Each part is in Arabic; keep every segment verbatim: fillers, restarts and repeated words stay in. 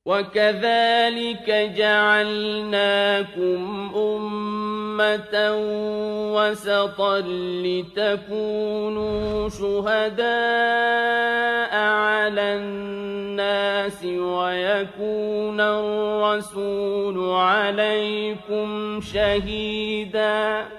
وكذلك جعلناكم أمة وسطا لتكونوا شهداء على الناس ويكون الرسول عليكم شهيدا.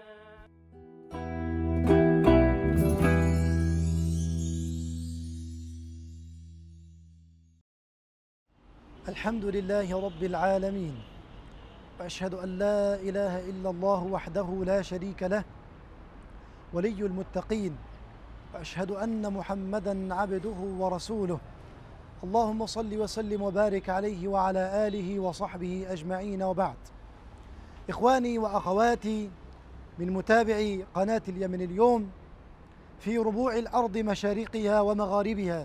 الحمد لله رب العالمين، وأشهد أن لا إله إلا الله وحده لا شريك له ولي المتقين، وأشهد أن محمدًا عبده ورسوله. اللهم صل وسلم وبارك عليه وعلى آله وصحبه أجمعين، وبعد. إخواني وأخواتي من متابعي قناة اليمن اليوم في ربوع الأرض مشارقها ومغاربها،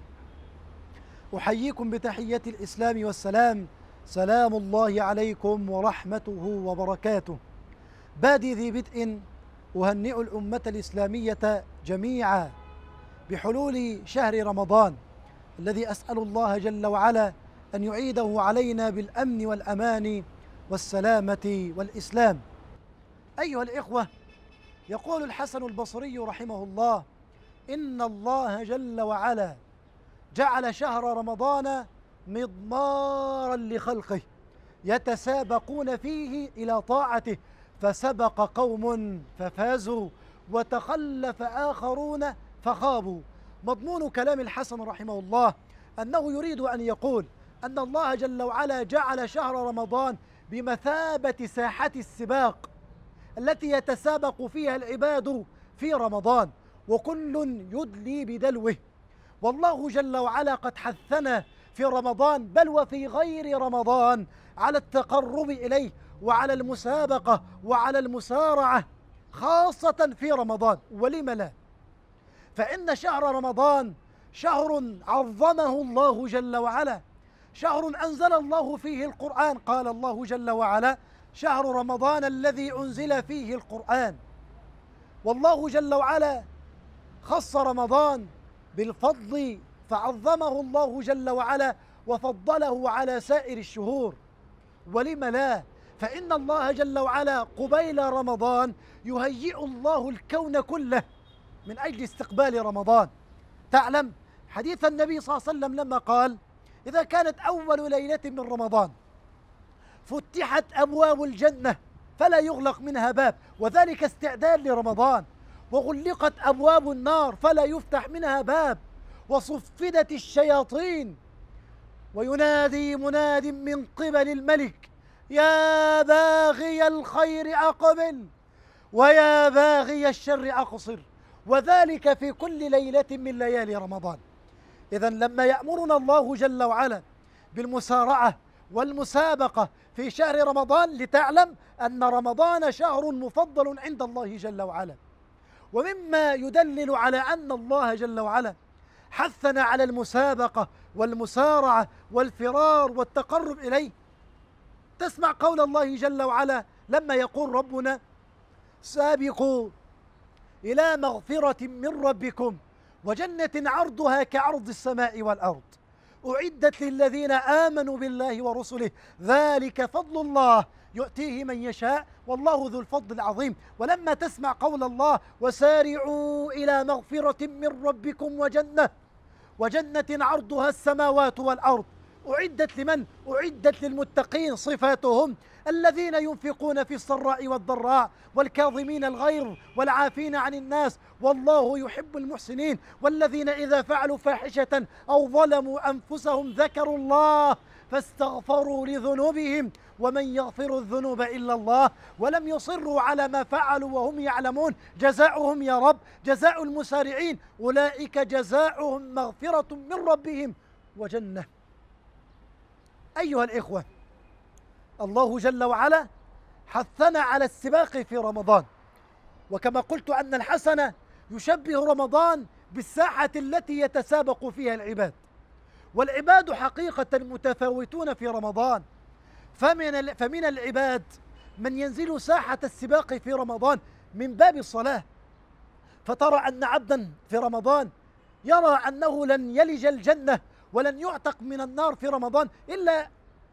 أحييكم بتحية الإسلام والسلام، سلام الله عليكم ورحمته وبركاته. بادي ذي بدء أهنئ الأمة الإسلامية جميعا بحلول شهر رمضان الذي أسأل الله جل وعلا أن يعيده علينا بالأمن والأمان والسلامة والإسلام. أيها الإخوة، يقول الحسن البصري رحمه الله: إن الله جل وعلا جعل شهر رمضان مضمارا لخلقه يتسابقون فيه إلى طاعته، فسبق قوم ففازوا وتخلف آخرون فخابوا. مضمون كلام الحسن رحمه الله أنه يريد أن يقول أن الله جل وعلا جعل شهر رمضان بمثابة ساحة السباق التي يتسابق فيها العباد في رمضان، وكل يدلي بدلوه. والله جل وعلا قد حثنا في رمضان بل وفي غير رمضان على التقرب إليه وعلى المسابقة وعلى المسارعة، خاصة في رمضان. ولم لا؟ فإن شهر رمضان شهر عظمه الله جل وعلا، شهر أنزل الله فيه القرآن. قال الله جل وعلا: شهر رمضان الذي أنزل فيه القرآن. والله جل وعلا خص رمضان بالفضل فعظمه الله جل وعلا وفضله على سائر الشهور. ولم لا؟ فإن الله جل وعلا قبيل رمضان يهيئ الله الكون كله من أجل استقبال رمضان. تعلم حديث النبي صلى الله عليه وسلم لما قال: إذا كانت أول ليلة من رمضان فتحت أبواب الجنة فلا يغلق منها باب، وذلك استعداد لرمضان، وغلقت أبواب النار فلا يفتح منها باب، وصفدت الشياطين، وينادي مناد من قبل الملك: يا باغي الخير أقبل ويا باغي الشر أقصر، وذلك في كل ليلة من ليالي رمضان. إذن لما يأمرنا الله جل وعلا بالمسارعة والمسابقة في شهر رمضان، لتعلم أن رمضان شهر مفضل عند الله جل وعلا. ومما يدلل على أن الله جل وعلا حثنا على المسابقة والمسارعة والفرار والتقرب إليه، تسمع قول الله جل وعلا لما يقول ربنا: سابقوا إلى مغفرة من ربكم وجنة عرضها كعرض السماء والأرض أعدت للذين آمنوا بالله ورسله ذلك فضل الله يؤتيه من يشاء والله ذو الفضل العظيم. ولما تسمع قول الله: وسارعوا إلى مغفرة من ربكم وجنة وجنة عرضها السماوات والأرض أعدت لمن؟ أعدت للمتقين. صفاتهم: الذين ينفقون في السراء والضراء والكاظمين الغيظ والعافين عن الناس والله يحب المحسنين، والذين إذا فعلوا فاحشة أو ظلموا أنفسهم ذكروا الله فاستغفروا لذنوبهم ومن يغفر الذنوب إلا الله ولم يصروا على ما فعلوا وهم يعلمون جزاؤهم يا رب جزاء المسارعين أولئك جزاؤهم مغفرة من ربهم وجنة. أيها الإخوة، الله جل وعلا حثنا على السباق في رمضان، وكما قلت أن الحسن يشبه رمضان بالساحة التي يتسابق فيها العباد، والعباد حقيقة متفاوتون في رمضان. فمن فمن العباد من ينزل ساحة السباق في رمضان من باب الصلاة، فترى أن عبدا في رمضان يرى أنه لن يلج الجنة ولن يعتق من النار في رمضان إلا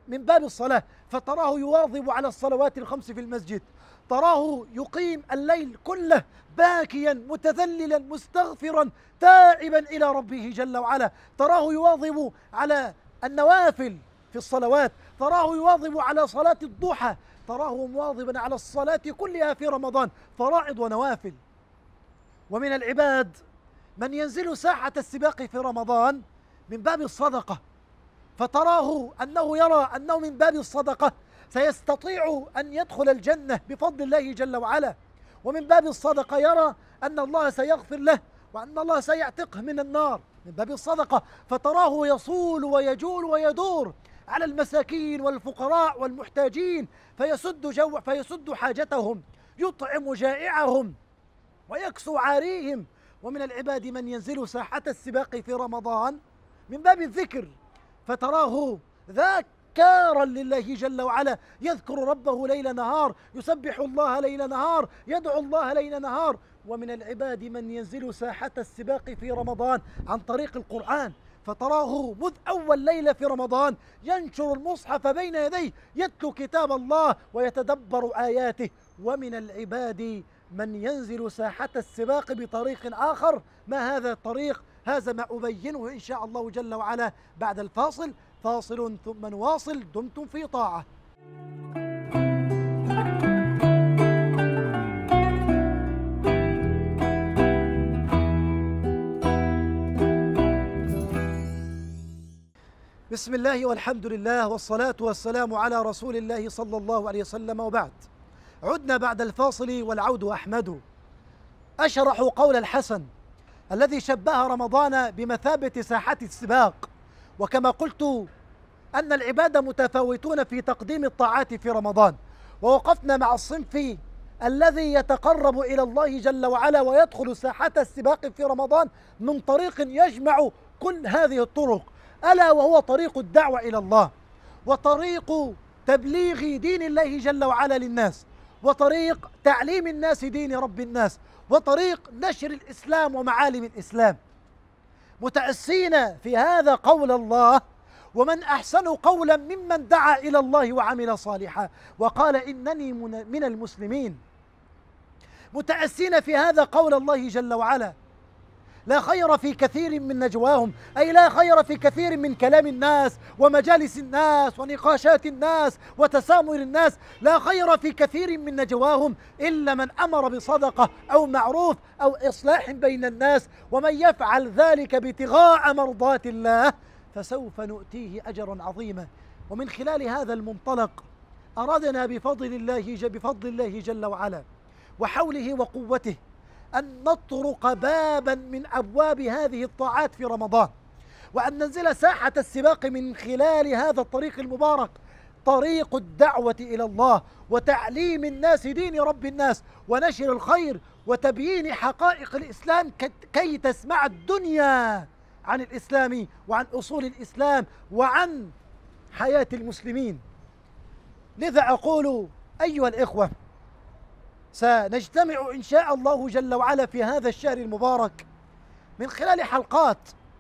من باب الصلاة، فتراه يواظب على الصلوات الخمس في المسجد، تراه يقيم الليل كله باكيا متذللا مستغفرا تائبا إلى ربه جل وعلا، تراه يواظب على النوافل في الصلوات، تراه يواظب على صلاة الضحى، تراه مواظبا على الصلاة كلها في رمضان، فرائض ونوافل. ومن العباد من ينزل ساحة السباق في رمضان من باب الصدقة، فتراه أنه يرى أنه من باب الصدقة سيستطيع أن يدخل الجنة بفضل الله جل وعلا، ومن باب الصدقة يرى أن الله سيغفر له وأن الله سيعتقه من النار من باب الصدقة، فتراه يصول ويجول ويدور على المساكين والفقراء والمحتاجين فيسد جو فيسد حاجتهم، يطعم جائعهم ويكسو عاريهم. ومن العباد من ينزل ساحة السباق في رمضان من باب الذكر، فتراه ذاكارا لله جل وعلا، يذكر ربه ليل نهار، يسبح الله ليل نهار، يدعو الله ليل نهار. ومن العباد من ينزل ساحة السباق في رمضان عن طريق القرآن، فتراه مذ أول ليلة في رمضان ينشر المصحف بين يديه، يتلو كتاب الله ويتدبر آياته. ومن العباد من ينزل ساحة السباق بطريق آخر. ما هذا الطريق؟ هذا ما أبينه إن شاء الله جل وعلا بعد الفاصل. فاصل ثم نواصل، دمتم في طاعة. بسم الله والحمد لله والصلاة والسلام على رسول الله صلى الله عليه وسلم، وبعد. عدنا بعد الفاصل والعود أحمد. أشرح قول الحسن الذي شبه رمضان بمثابة ساحة السباق، وكما قلت أن العباد متفاوتون في تقديم الطاعات في رمضان، ووقفنا مع الصنف الذي يتقرب إلى الله جل وعلا ويدخل ساحة السباق في رمضان من طريق يجمع كل هذه الطرق، ألا وهو طريق الدعوة إلى الله، وطريق تبليغ دين الله جل وعلا للناس، وطريق تعليم الناس دين رب الناس، وطريق نشر الإسلام ومعالم الإسلام. متأسين في هذا قول الله: ومن أحسن قولا ممن دعا إلى الله وعمل صالحا وقال إنني من المسلمين. متأسين في هذا قول الله جل وعلا: لا خير في كثير من نجواهم، أي لا خير في كثير من كلام الناس ومجالس الناس ونقاشات الناس وتسامر الناس، لا خير في كثير من نجواهم إلا من أمر بصدقة أو معروف أو إصلاح بين الناس، ومن يفعل ذلك ابتغاء مرضات الله فسوف نؤتيه أجرا عظيما. ومن خلال هذا المنطلق أردنا بفضل الله بفضل الله جل وعلا وحوله وقوته أن نطرق بابا من أبواب هذه الطاعات في رمضان، وأن ننزل ساحة السباق من خلال هذا الطريق المبارك، طريق الدعوة إلى الله وتعليم الناس دين رب الناس ونشر الخير وتبيين حقائق الإسلام كي تسمع الدنيا عن الإسلام وعن أصول الإسلام وعن حياة المسلمين. لذا أقول أيها الإخوة، سنجتمع إن شاء الله جل وعلا في هذا الشهر المبارك من خلال حلقات،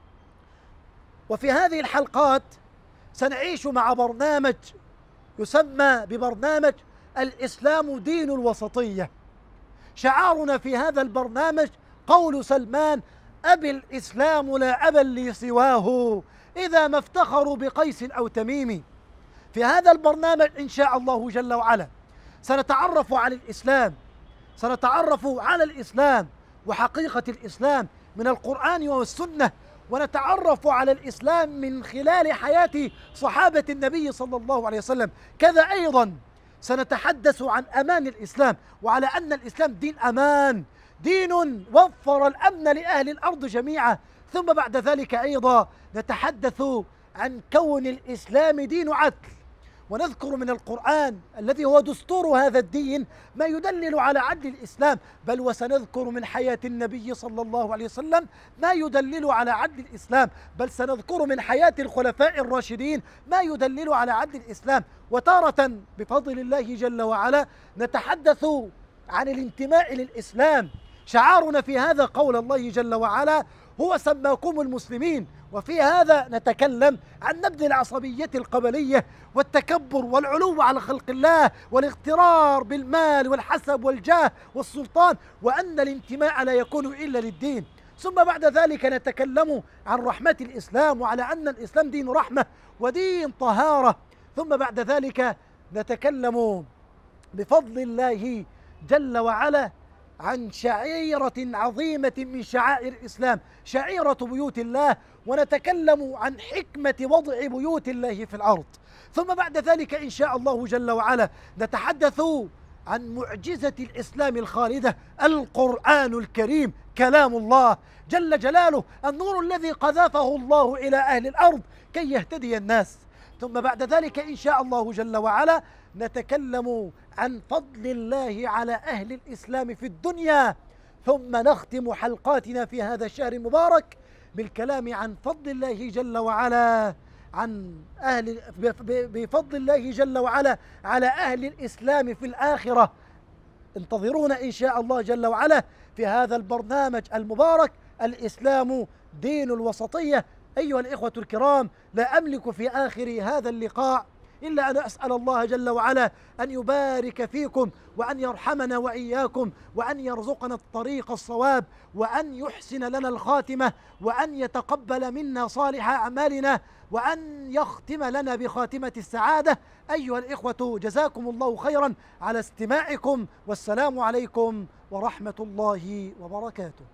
وفي هذه الحلقات سنعيش مع برنامج يسمى ببرنامج الإسلام دين الوسطية. شعارنا في هذا البرنامج قول سلمان: أبي الإسلام لا أبا لي سواه إذا ما افتخروا بقيس أو تميم. في هذا البرنامج إن شاء الله جل وعلا سنتعرف على الإسلام، سنتعرف على الإسلام وحقيقة الإسلام من القرآن والسنة، ونتعرف على الإسلام من خلال حياة صحابة النبي صلى الله عليه وسلم. كذا أيضا سنتحدث عن أمان الإسلام، وعلى أن الإسلام دين أمان، دين وفر الأمن لأهل الأرض جميعا. ثم بعد ذلك أيضا نتحدث عن كون الإسلام دين عدل، ونذكر من القرآن الذي هو دستور هذا الدين ما يدلل على عدل الإسلام، بل وسنذكر من حياة النبي صلى الله عليه وسلم ما يدلل على عدل الإسلام، بل سنذكر من حياة الخلفاء الراشدين ما يدلل على عدل الإسلام. وتارة بفضل الله جل وعلا نتحدث عن الانتماء للإسلام. شعارنا في هذا قول الله جل وعلا: هو سماكم المسلمين وفي هذا نتكلم عن نبذ العصبية القبلية والتكبر والعلو على خلق الله والاغترار بالمال والحسب والجاه والسلطان، وأن الانتماء لا يكون إلا للدين. ثم بعد ذلك نتكلم عن رحمة الإسلام وعلى أن الإسلام دين رحمة ودين طهارة. ثم بعد ذلك نتكلم بفضل الله جل وعلا عن شعيرة عظيمة من شعائر الإسلام، شعيرة بيوت الله، ونتكلم عن حكمة وضع بيوت الله في الأرض. ثم بعد ذلك إن شاء الله جل وعلا نتحدث عن معجزة الإسلام الخالدة، القرآن الكريم كلام الله جل جلاله، النور الذي قذفه الله إلى أهل الأرض كي يهتدي الناس. ثم بعد ذلك إن شاء الله جل وعلا نتكلم عن فضل الله على أهل الإسلام في الدنيا. ثم نختم حلقاتنا في هذا الشهر المبارك بالكلام عن فضل الله جل وعلا عن أهل بفضل الله جل وعلا على أهل الإسلام في الآخرة. انتظرونا إن شاء الله جل وعلا في هذا البرنامج المبارك الإسلام دين الوسطية. أيها الإخوة الكرام، لا أملك في آخر هذا اللقاء إلا أن أسأل الله جل وعلا أن يبارك فيكم وأن يرحمنا وإياكم وأن يرزقنا الطريق الصواب وأن يحسن لنا الخاتمة وأن يتقبل منا صالح أعمالنا وأن يختم لنا بخاتمة السعادة. أيها الإخوة، جزاكم الله خيرا على استماعكم، والسلام عليكم ورحمة الله وبركاته.